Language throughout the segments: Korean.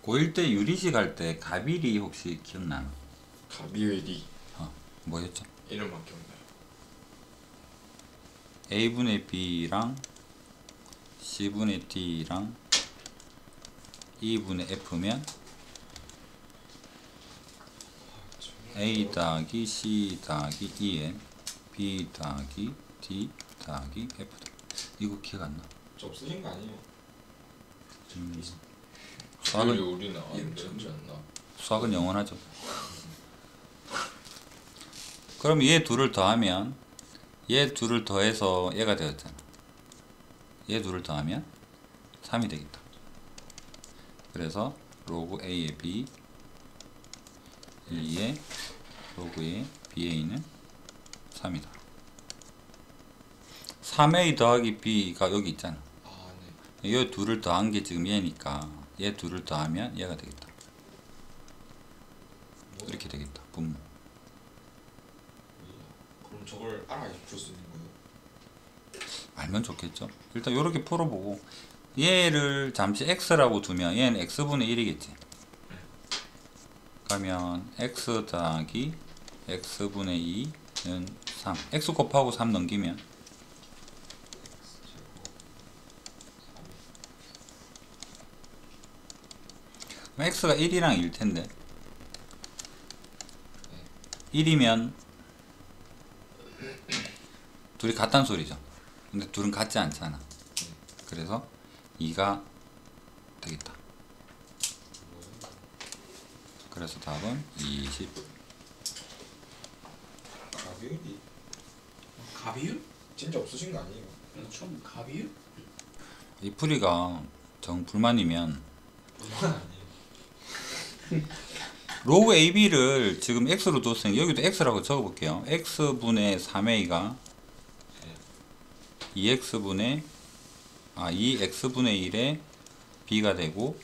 고1 때 유리식 할 때 가비리 혹시 기억나나? 가비의리 뭐였죠? 이름만 기억나요. a분의 b랑 c분의 d랑 2분의 f면 a 더하기 c 더하기 2n b 더하기 d 더하기 f다. 이거 기억 안 나? 저 없으신 거 아니에요? 수학은, 우리 나왔는데 안 나. 수학은 영원하죠. 그럼 얘 둘을 더하면 얘 둘을 더해서 얘가 되었잖아. 얘 둘을 더하면 3이 되겠다. 그래서 로그 a의 b 2의 로그의 ba는 3이다. 3a 더하기 b가 여기 있잖아. 아 네. 이 둘을 더한 게 지금 얘니까 얘 둘을 더하면 얘가 되겠다. 이렇게 되겠다. 분모. 그럼 저걸 알아야 풀 수 있는 거예요? 알면 좋겠죠. 일단 이렇게 풀어보고 얘를 잠시 x라고 두면 얘는 x분의 1이겠지. 그러면 x 더하기 x분의 2는 3. x 곱하고 3 넘기면 그럼 x가 1이랑 1 텐데 1이면 둘이 같다는 소리죠. 근데 둘은 같지 않잖아. 그래서 2가 되겠다. 그래서 답은 20. 가비의리 가비율? 진짜 없으신 거 아니에요? 처음 가비율? 이 풀이가 정 불만이면 그건 아니에요. 로그 AB를 지금 X로 뒀으니 여기도 X라고 적어볼게요. X분의 3A가 2X분의 2X분의 1의 B가 되고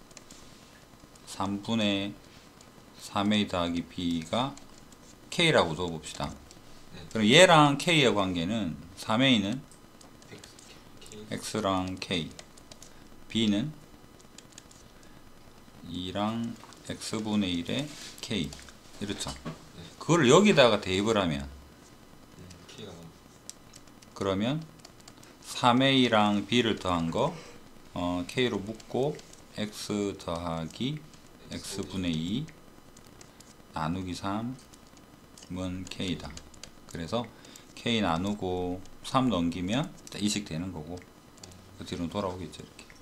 3분의 3A 더하기 B가 K라고 적어봅시다. 그럼 얘랑 K의 관계는 3A는 X랑 K, B는 2랑 X분의 1의 K 이렇죠. 그걸 여기다가 대입을 하면 K가 너무 그러면 3A랑 B를 더한 거 K로 묶고 X 더하기 X분의 2 나누기 3은 K다. 그래서 K 나누고 3 넘기면 이식 되는 거고 그 뒤로 돌아오겠죠. 이렇게.